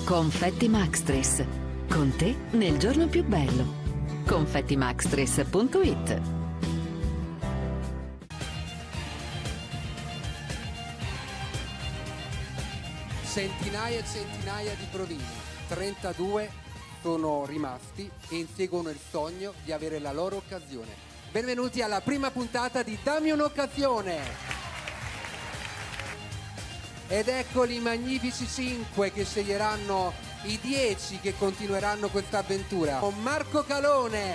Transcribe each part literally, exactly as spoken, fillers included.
Confetti Maxtris. Con te nel giorno più bello. confetti maxtris punto it. Centinaia e centinaia di provini, trentadue sono rimasti e inseguono il sogno di avere la loro occasione. Benvenuti alla prima puntata di Dammi un'occasione! Ed eccoli i magnifici cinque che sceglieranno i dieci che continueranno questa avventura. Con Marco Calone,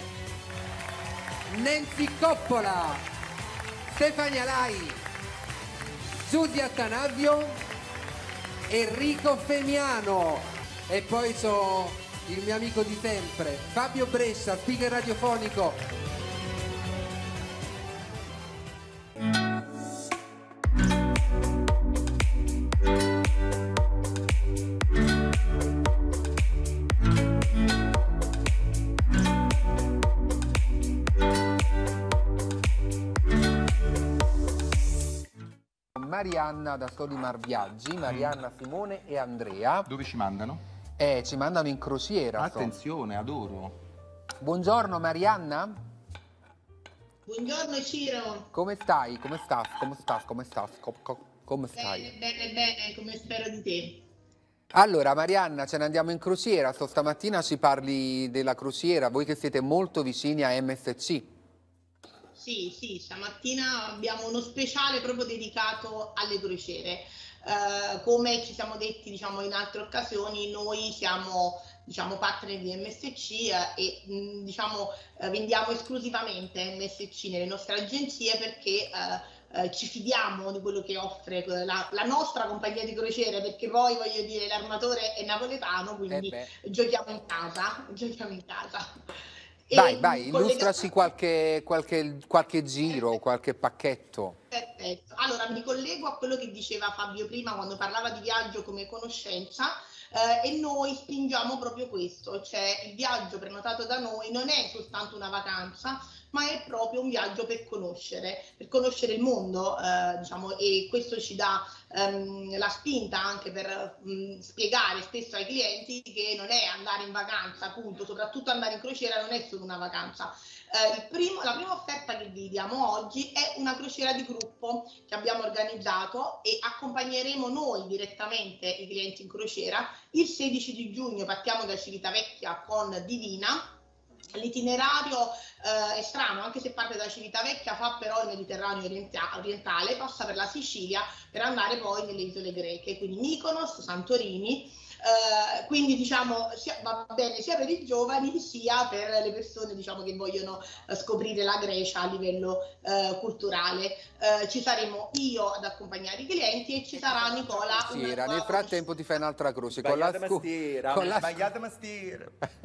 Nancy Coppola, Stefania Lai, Giulia Attanasio, Enrico Femiano e poi c'ho il mio amico di sempre, Fabio Brescia, speaker radiofonico. Marianna da Solimar Viaggi, Marianna, Simone e Andrea. Dove ci mandano? Eh, ci mandano in crociera. Attenzione, so. Adoro. Buongiorno Marianna. Buongiorno Ciro. Come stai? Come stai? Come stai? Come stai? Come stai? Bene, bene, bene, come spero di te. Allora Marianna, ce ne andiamo in crociera. So, stamattina ci parli della crociera, voi che siete molto vicini a M S C. Sì, sì, stamattina abbiamo uno speciale proprio dedicato alle crociere. Uh, come ci siamo detti, diciamo, in altre occasioni, noi siamo, diciamo, partner di M S C uh, e mh, diciamo, uh, vendiamo esclusivamente M S C nelle nostre agenzie perché uh, uh, ci fidiamo di quello che offre la, la nostra compagnia di crociere, perché poi, voglio dire, l'armatore è napoletano, quindi eh giochiamo in casa, giochiamo in casa. Vai, vai, illustraci qualche, qualche, qualche giro, qualche pacchetto. Perfetto, allora mi collego a quello che diceva Fabio prima quando parlava di viaggio come conoscenza eh, e noi spingiamo proprio questo, cioè il viaggio prenotato da noi non è soltanto una vacanza, ma è proprio un viaggio per conoscere, per conoscere il mondo, eh, diciamo, e questo ci dà ehm, la spinta anche per mh, spiegare spesso ai clienti che non è andare in vacanza, appunto, soprattutto andare in crociera non è solo una vacanza. Eh, il primo, la prima offerta che vi diamo oggi è una crociera di gruppo che abbiamo organizzato e accompagneremo noi direttamente i clienti in crociera. Il sedici di giugno partiamo da Civitavecchia con Divina. L'itinerario eh, è strano, anche se parte da Civitavecchia, fa però il Mediterraneo orientale, passa per la Sicilia per andare poi nelle isole greche, quindi Mykonos, Santorini. Uh, quindi diciamo sia, va bene sia per i giovani sia per le persone, diciamo, che vogliono uh, scoprire la Grecia a livello uh, culturale. Uh, ci saremo io ad accompagnare i clienti e ci sarà Nicola. Una nel frattempo ti fai un'altra croce con la mastiera, con la sbagliata mastiera.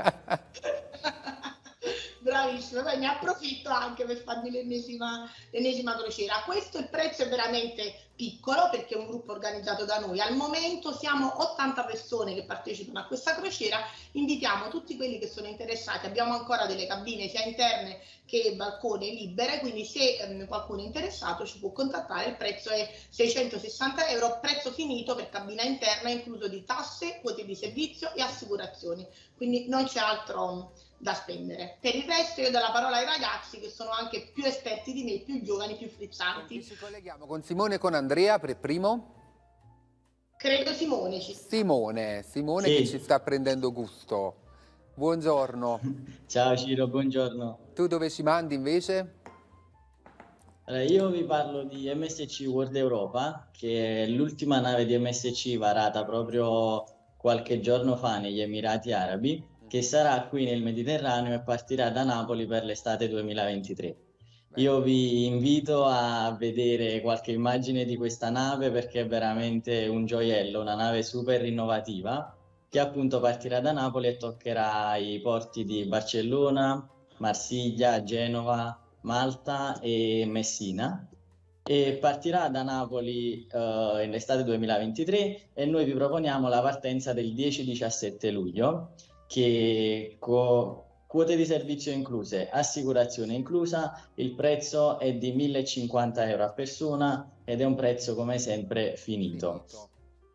Bravissimo, poi ne approfitto anche per farmi l'ennesima, l'ennesima crociera. Questo il prezzo è veramente piccolo perché è un gruppo organizzato da noi. Al momento siamo ottanta persone che partecipano a questa crociera, invitiamo tutti quelli che sono interessati, abbiamo ancora delle cabine sia interne che balcone libere, quindi se ehm, qualcuno è interessato ci può contattare, il prezzo è seicentosessanta euro, prezzo finito per cabina interna, incluso di tasse, quote di servizio e assicurazioni, quindi non c'è altro da spendere. Per il resto io do la parola ai ragazzi che sono anche più esperti di me, più giovani, più frizzanti. Con chi ci colleghiamo? Con Simone e con Andrea per primo? Credo Simone ci sta. Simone, Simone sì. Che ci sta prendendo gusto. Buongiorno. Ciao Ciro, buongiorno. Tu dove ci mandi invece? Allora, io vi parlo di M S C World Europa, che è l'ultima nave di M S C varata proprio qualche giorno fa negli Emirati Arabi, che sarà qui nel Mediterraneo e partirà da Napoli per l'estate duemilaventitré. Io vi invito a vedere qualche immagine di questa nave perché è veramente un gioiello, una nave super innovativa che appunto partirà da Napoli e toccherà i porti di Barcellona, Marsiglia, Genova, Malta e Messina. E partirà da Napoli uh, in estate duemilaventitré e noi vi proponiamo la partenza del dieci diciassette luglio, che con quote di servizio incluse, assicurazione inclusa, il prezzo è di millecinquanta euro a persona ed è un prezzo come sempre finito.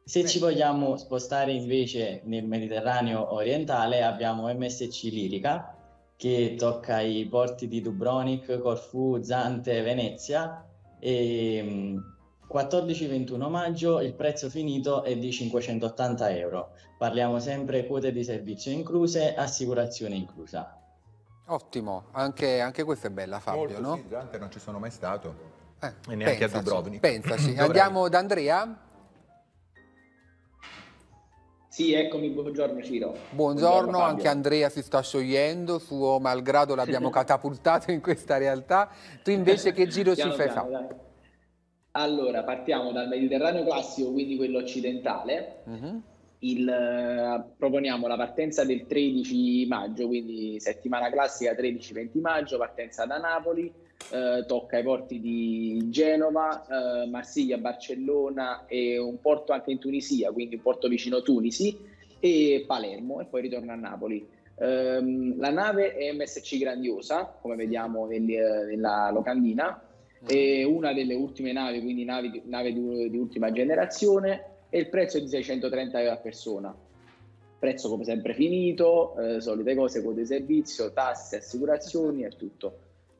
Se ci vogliamo spostare invece nel Mediterraneo orientale, abbiamo M S C Lirica, che tocca i porti di Dubrovnik, Corfù, Zante, Venezia, e quattordici ventuno maggio il prezzo finito è di cinquecentottanta euro. Parliamo sempre quote di servizio incluse, assicurazione inclusa. Ottimo, anche, anche questa è bella, Fabio, Molto, no? sì, Zante non ci sono mai stato, Eh, e neanche pensaci, a Dubrovnik. Pensaci. Dovrei. Andiamo da Andrea? Sì, eccomi, buongiorno Ciro. Buongiorno, Fabio. anche Andrea si sta sciogliendo, suo malgrado l'abbiamo catapultato in questa realtà. Tu invece che giro Piano ci fai piano, fare? dai. Allora, partiamo dal Mediterraneo classico, quindi quello occidentale. Mhm. Il, eh, proponiamo la partenza del tredici maggio, quindi settimana classica tredici venti maggio, partenza da Napoli, eh, tocca i porti di Genova, eh, Marsiglia, Barcellona e un porto anche in Tunisia, quindi un porto vicino Tunisi, e Palermo, e poi ritorna a Napoli. Ehm, la nave è M S C Grandiosa, come vediamo nel- nella locandina, è una delle ultime navi, quindi navi, nave di, di ultima generazione, e il prezzo è di seicentotrenta euro a persona. Prezzo come sempre finito, eh, solite cose, quote di servizio, tasse, assicurazioni e tutto.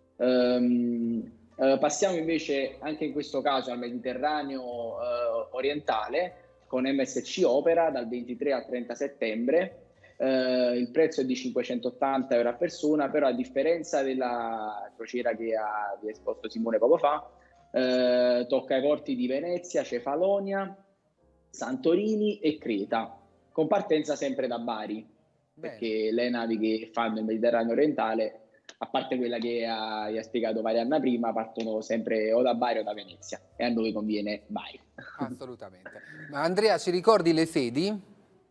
Ehm, eh, passiamo invece anche in questo caso al Mediterraneo eh, orientale con M S C Opera dal ventitré al trenta settembre. Eh, il prezzo è di cinquecentottanta euro a persona, però a differenza della crociera che ha, vi ha esposto Simone poco fa, eh, tocca i porti di Venezia, Cefalonia, Santorini e Creta, con partenza sempre da Bari. Bene. Perché le navi che fanno il Mediterraneo orientale, a parte quella che ha, vi ha spiegato Marianna prima, partono sempre o da Bari o da Venezia, e a noi conviene Bari. Assolutamente. Ma Andrea, ci ricordi le sedi?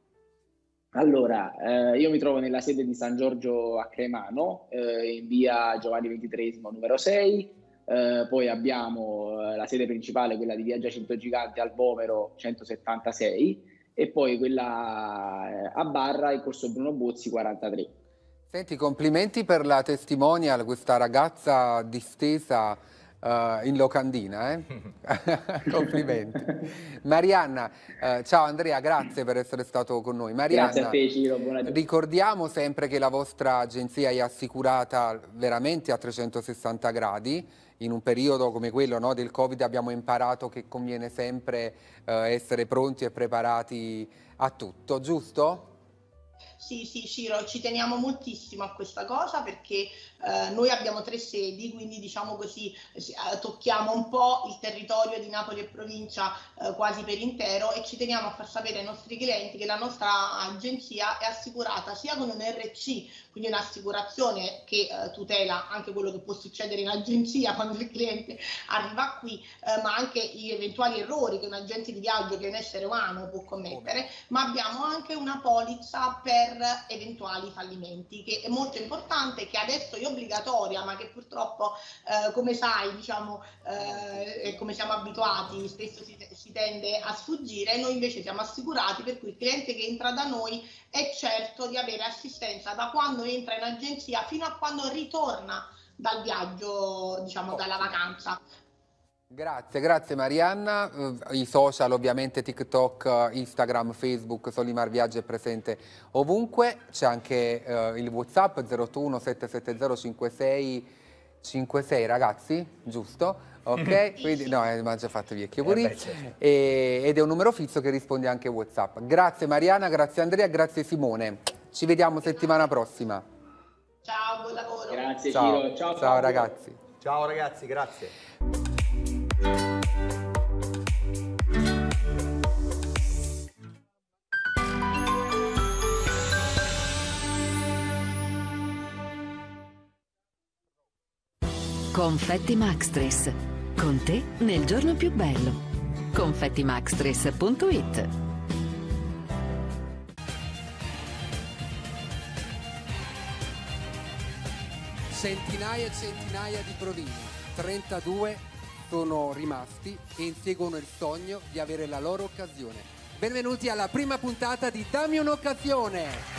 Allora, eh, io mi trovo nella sede di San Giorgio a Cremano, eh, in via Giovanni ventitreesimo numero sei, eh, poi abbiamo eh, la sede principale, quella di via Giacinto Gigante al Vomero centosettantasei, e poi quella eh, a Barra, in corso Bruno Bozzi quarantatré. Senti, complimenti per la testimonial, questa ragazza distesa eh, in locandina, eh? Complimenti. Marianna, eh, ciao Andrea, grazie per essere stato con noi. Marianna, Grazie a te, Ciro, buona giornata. ricordiamo sempre che la vostra agenzia è assicurata veramente a trecentosessanta gradi. In un periodo come quello, no, del Covid abbiamo imparato che conviene sempre eh, essere pronti e preparati a tutto, giusto? Sì, sì, Ciro, ci teniamo moltissimo a questa cosa perché eh, noi abbiamo tre sedi, quindi diciamo così eh, tocchiamo un po' il territorio di Napoli e provincia eh, quasi per intero, e ci teniamo a far sapere ai nostri clienti che la nostra agenzia è assicurata sia con un R C, quindi un'assicurazione che eh, tutela anche quello che può succedere in agenzia quando il cliente arriva qui, eh, ma anche gli eventuali errori che un agente di viaggio, che è un essere umano, può commettere, ma abbiamo anche una polizza per eventuali fallimenti, che è molto importante, che adesso è obbligatoria, ma che purtroppo eh, come sai, diciamo, eh, come siamo abituati, spesso si, si tende a sfuggire. Noi invece siamo assicurati, per cui il cliente che entra da noi è certo di avere assistenza da quando entra in agenzia fino a quando ritorna dal viaggio, diciamo, dalla vacanza. Grazie, grazie Marianna. Eh, I social, ovviamente TikTok, Instagram, Facebook, Solimar Viaggi è presente ovunque. C'è anche eh, il WhatsApp zero otto uno sette sette zero cinque sei cinque sei, ragazzi, giusto? Ok? Quindi, no, eh, ma già fatto vecchio pure. Eh beh, certo. E, ed è un numero fisso che risponde anche a WhatsApp. Grazie Marianna, grazie Andrea, grazie Simone. Ci vediamo settimana prossima. Ciao, buon lavoro. Grazie, Ciao, Ciro. Ciao, ciao Fabio. ragazzi. Ciao ragazzi, grazie. Confetti Maxtris. Con te nel giorno più bello. confetti maxtris punto it. Centinaia e centinaia di provini, trentadue sono rimasti e inseguono il sogno di avere la loro occasione. Benvenuti alla prima puntata di Dammi un'occasione!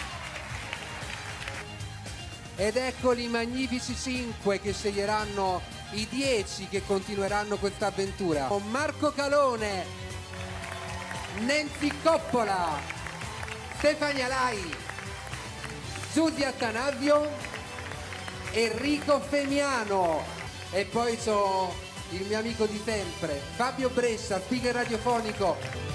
Ed eccoli i magnifici cinque che sceglieranno i dieci che continueranno questa avventura. Con Marco Calone, Nancy Coppola, Stefania Lai, Giulia Attanasio, Enrico Femiano, e poi c'ho il mio amico di sempre, Fabio Brescia, speaker radiofonico,